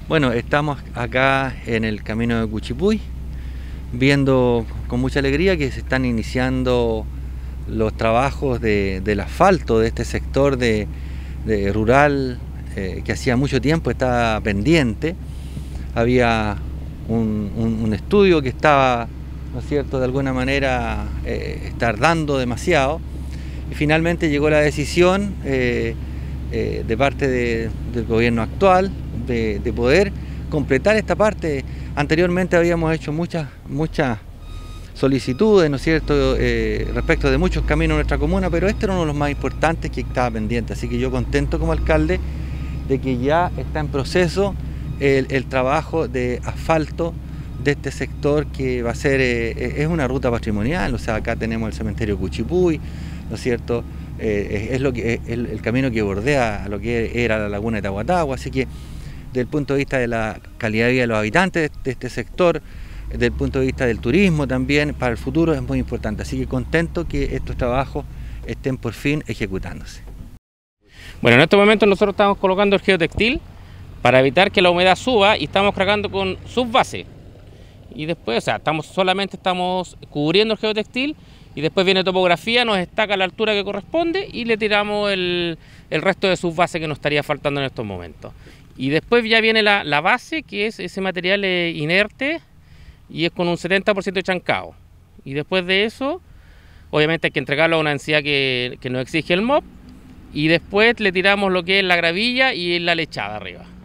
Bueno, estamos acá en el camino de Cuchipuy, viendo con mucha alegría que se están iniciando los trabajos del asfalto de este sector de rural que hacía mucho tiempo estaba pendiente. Había un estudio que estaba, ¿no es cierto?, de alguna manera tardando demasiado, y finalmente llegó la decisión de parte del gobierno actual de poder completar esta parte. Anteriormente habíamos hecho muchas solicitudes, ¿no es cierto?, respecto de muchos caminos en nuestra comuna, pero este era uno de los más importantes que estaba pendiente, así que yo contento como alcalde de que ya está en proceso el trabajo de asfalto de este sector, que va a ser, es una ruta patrimonial. O sea, acá tenemos el cementerio Cuchipuy, ¿no es cierto?, es el camino que bordea lo que era la laguna de Tahuatahua, así que desde el punto de vista de la calidad de vida de los habitantes de este sector, desde el punto de vista del turismo también, para el futuro es muy importante, así que contento que estos trabajos estén por fin ejecutándose. Bueno, en estos momentos nosotros estamos colocando el geotextil para evitar que la humedad suba, y estamos cargando con subbase. Y después, o sea, solamente estamos cubriendo el geotextil, y después viene topografía, nos estaca a la altura que corresponde y le tiramos el resto de subbase que nos estaría faltando en estos momentos. Y después ya viene la base, que es ese material inerte, y es con un 70% de chancado. Y después de eso, obviamente hay que entregarlo a una densidad que nos exige el MOP, y después le tiramos lo que es la gravilla y la lechada arriba.